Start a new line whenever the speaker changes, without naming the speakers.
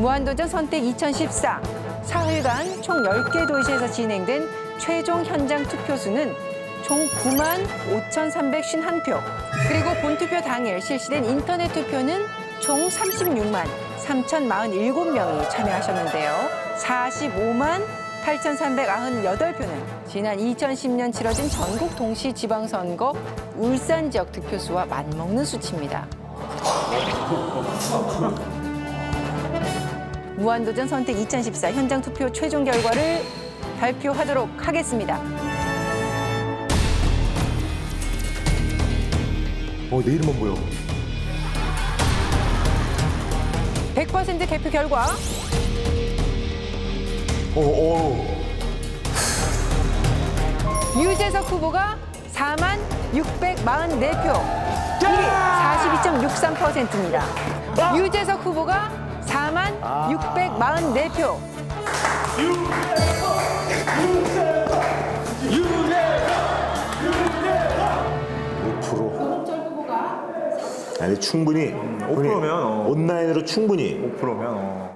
무한도전 선택 2014 사흘간 총 10개 도시에서 진행된 최종 현장 투표수는 총 95,351표. 그리고 본투표 당일 실시된 인터넷 투표는 총 36만 3,047명이 참여하셨는데요. 45만 8,398표는 지난 2010년 치러진 전국 동시지방선거 울산 지역 득표수와 맞먹는 수치입니다. 무한도전 선택 2014 현장 투표 최종 결과를 발표하도록 하겠습니다.
내 이름만 보여.
100% 개표 결과 유재석 후보가 4만 644표, 1위 42.63%입니다. 유재석 후보가 4만 644표.
아니 충분히
5%면
온라인으로 충분히
5%면